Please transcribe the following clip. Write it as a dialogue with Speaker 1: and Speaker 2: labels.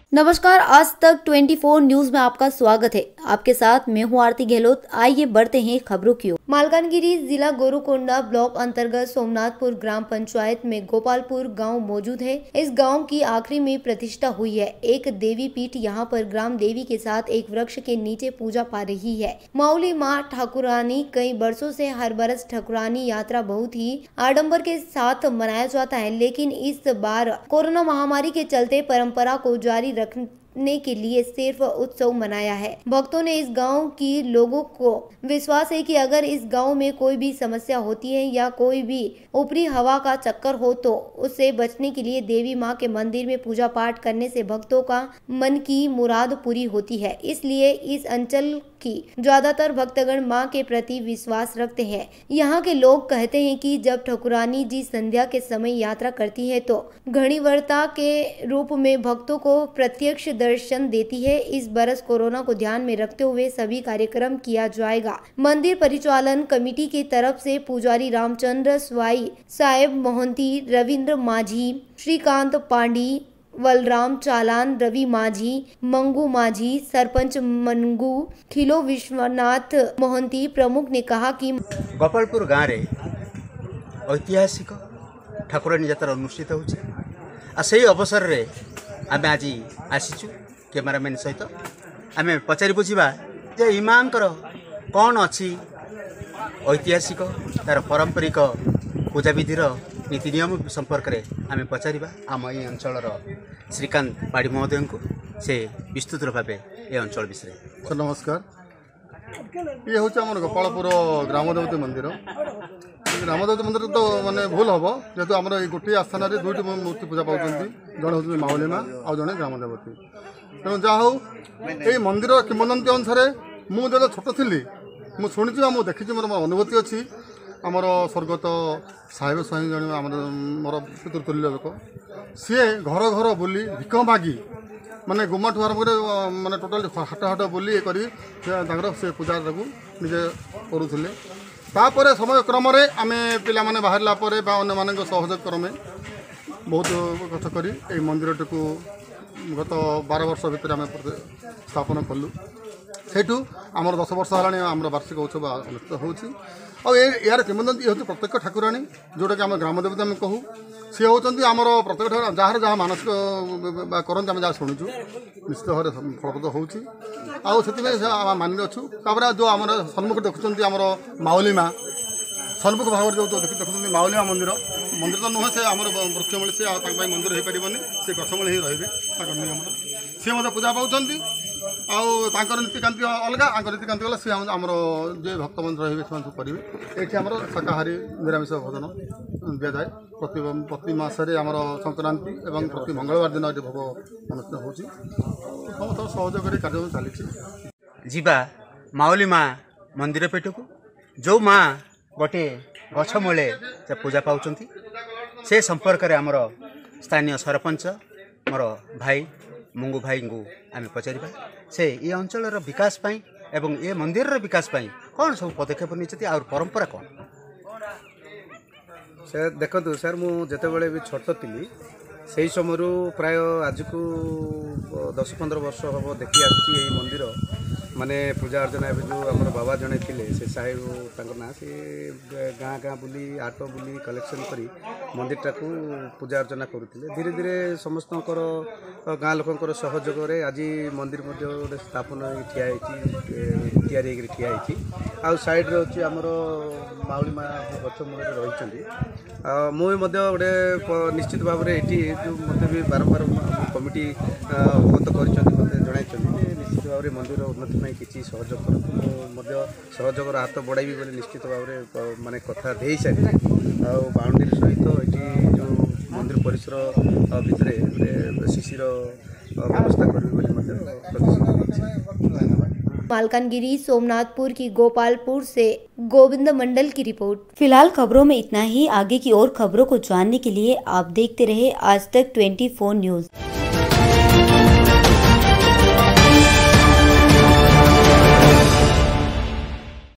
Speaker 1: नमस्कार, आज तक 24 न्यूज में आपका स्वागत है। आपके साथ मैं हूँ आरती गहलोत। आइए बढ़ते हैं खबरों की ओर। मालकानगिरी जिला गोरुकोंडा ब्लॉक अंतर्गत सोमनाथपुर ग्राम पंचायत में गोपालपुर गांव मौजूद है। इस गांव की आखिरी में प्रतिष्ठा हुई है। एक देवी पीठ यहाँ पर ग्राम देवी के साथ एक वृक्ष के नीचे पूजा पा रही है। माउली माँ ठाकुरानी कई वर्षों से हर बरस ठाकुरानी यात्रा बहुत ही आडम्बर के साथ मनाया जाता है, लेकिन इस बार कोरोना महामारी के चलते परंपरा को जारी रखने के लिए सिर्फ उत्सव मनाया है। भक्तों ने इस गांव की लोगों को विश्वास है कि अगर इस गांव में कोई भी समस्या होती है या कोई भी ऊपरी हवा का चक्कर हो तो उससे बचने के लिए देवी मां के मंदिर में पूजा पाठ करने से भक्तों का मन की मुराद पूरी होती है। इसलिए इस अंचल की ज्यादातर भक्तगण मां के प्रति विश्वास रखते हैं। यहाँ के लोग कहते हैं कि जब ठाकुरानी जी संध्या के समय यात्रा करती है तो घड़ीवर्ता के रूप में भक्तों को प्रत्यक्ष दर्शन देती है। इस बरस कोरोना को ध्यान में रखते हुए सभी कार्यक्रम किया जाएगा। मंदिर परिचालन कमेटी की तरफ से पुजारी रामचंद्र स्वाई, साहेब मोहंती, रविंद्र माझी, श्रीकांत पांडी, वलराम चालान, रवि माझी, मंगू माझी, सरपंच मनगू, खिलो विश्वनाथ मोहंती प्रमुख ने कहा कि
Speaker 2: गोपालपुर गाँव रे ऐतिहासिक ठाकुरानी यात्रा अनुष्ठित हो अवसर रे आम आज आसीचु कैमेरामैन सहित आम पचारि बुझा जे इमांकर कौन अच्छी ऐतिहासिक तार पारंपरिक पूजा विधिर नीति नियम संपर्क में आम पचारिबा आम ये अंचल श्रीकांत पाड़ी महोदय को से विस्तृत भाव ये अंचल विषय।
Speaker 3: सर नमस्कार, ये हूँ आम गोपालपुर ग्रामदेवती मंदिर। ग्रामदेवती मंदिर तो माने भूल हम जेहतु आम गोटे आस्थान में दुईट मूर्ति पूजा पाँच जड़े हूँ माउली माँ आ जड़े ग्रामदेवती। तेणु जहाँ हूँ ये मंदिर किंवदंती अनुसार मुझे छोट थी मुझे शुणी मुझे देखी मोर अनुभूति अच्छी। आमर स्वर्गत साहेब स्वाई जन मोर पितृतुल्य लोक सी घर घर बुली भिक मागी माने गुमाठू आरम्भ कर माने टोटाल हाट हाट बुली ये से पूजा निजे करुले। तापर समय क्रम आम पिला माने बाहरला परे बा अन्य मान सहयोग क्रमे बहुत कष्ट करी ए मंदिर टी गत 12 वर्ष भितर आम स्थापन कलु। सेठू आमर 10 वर्ष है आम वार्षिक उत्सव अनुष्ठित होची। और यार किंवदंती हूँ प्रत्येक ठाकुराणी जोटा कि आम ग्रामदेवता आम कहूँ सी हूँ आमर प्रत्येक ठाकुर जार जहाँ मानसिक करते आम जहाँ शुणुचु निश्चित भाव में फलप्रद हो मानि अच्छु। जो आम सम्मुख देखुं आमर माउली माँ सम्मुख भाव जो देखुं माउली माँ मंदिर मंदिर तो नुहे से आम वृक्षमूल से मंदिर हो पारे से गछमूल ही रे नियम सी मत पूजा पाँच नीतिकांति अलग नीतिकांति गला सी आम जो भक्त मंदिर रे सब करेंगे। ये आम शाकाहारी निरामिष भोजन दि जाए प्रति मसरे आम संक्रांति और प्रति मंगलवार दिन ये भोग अनुष्ठित हो समस्त सहयोग कार्य चली
Speaker 2: जीवा माउली माँ मंदिर पेट को जो माँ गोटे गछ मूले पूजा पाँच से संपर्क में आमर स्थानीय सरपंच मोर भाई मंगू भाई को आम पचारिबा से ये अंचल विकास पाई एवं ये मंदिर विकास पाई कौन सब पदक्षेप नहीं और परंपरा कौन।
Speaker 4: सर देखो सर मुझे भी छोट थी से समय प्राय आज को 10-15 वर्ष हम देखी आसी मंदिर माने पूजा अर्चना ए जो आम बाबा जड़े थे से साहेब ना से गाँ गाँ बुली आटो बुली कलेक्शन करी मंदिर टाक पूजा अर्चना करुले। धीरे धीरे समस्त गाँ लोकर सहयोग आज मंदिर गोटे स्थापन ठिया ठिया आउ साइड अच्छी आमर माउली माँ गछ मूल रही मुझे गोटे निश्चित भाव में ये जो मत भी बारंबार कमिटी अवगत कर निश्चित भाव में मंदिर उन्नति में किसी सहयोग कर सहयोग हाथ बढ़ाई बोले निश्चित भाव में माने कथा दे सारी बाउंड्री सहित ये जो मंदिर परिसर भितर शिशिर व्यवस्था करें।
Speaker 1: मालकानगिरी सोमनाथपुर की गोपालपुर से गोविंद मंडल की रिपोर्ट। फिलहाल खबरों में इतना ही। आगे की और खबरों को जानने के लिए आप देखते रहे आज तक 24 न्यूज।